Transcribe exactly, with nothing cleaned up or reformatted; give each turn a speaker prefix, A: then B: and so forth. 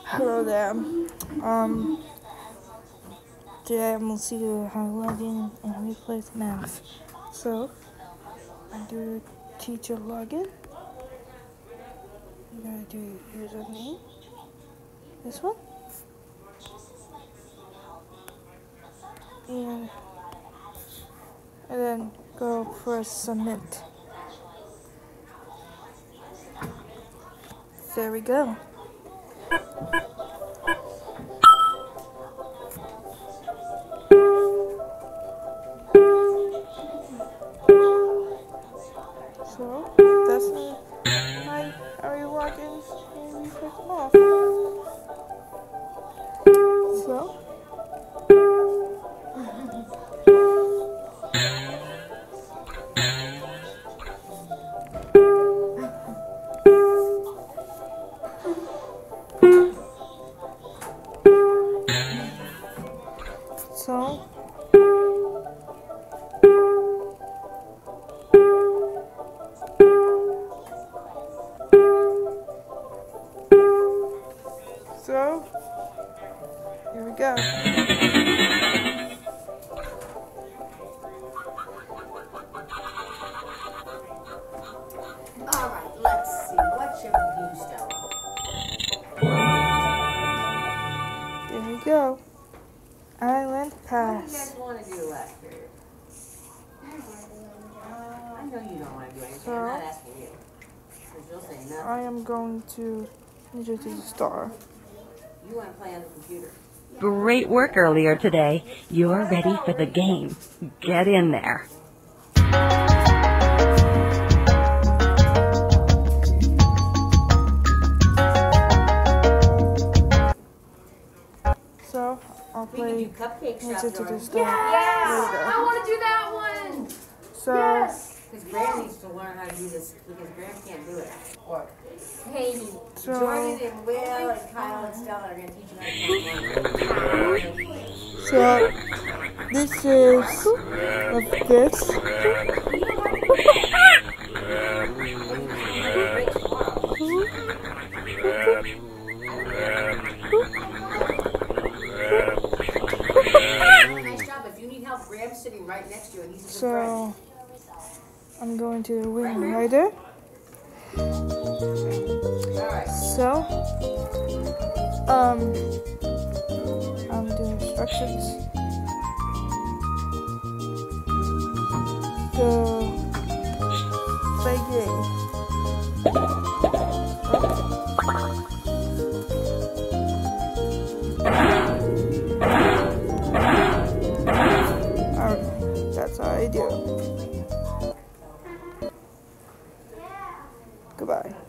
A: Hello there. Um, today I'm gonna see you how to log in and Reflex Math. So, I do teacher login. You gotta do username. This one. And, and then go press submit. There we go. So, that's how, how you log in and Reflex Math. So, so, So, here we go.
B: Alright, let's see. What should we do, Stella?
A: There we go. Island
B: What do you
A: pass.
B: guys want to do last period? Uh, I know you don't want to do anything.
A: So,
B: I'm not asking you. Because you'll say nothing.
A: I am going to introduce the star.
B: You want to play on the computer.
C: Great work earlier today. You're ready for the game. Get in there.
A: So, I'll
B: We can
A: play
B: do cupcake
A: Answer
B: shops
A: to the
B: already.
A: Star
D: Yes!
A: later.
D: I want to do that one!
A: So,
D: Yes!
B: Because Graham needs to learn how to do this. Because Graham can't do it. Or, hey,
A: So-
B: Jordan and Will and Kyle and Stella are going to teach you how to do it.
A: so this is like this.
B: Nice job. If you need help, Graham's sitting right next to you and he's a good friend.
A: So, I'm going to the wing rider.
B: Alright.
A: So, um, I'm doing instructions. So, play game. Alright, that's how I do. Goodbye.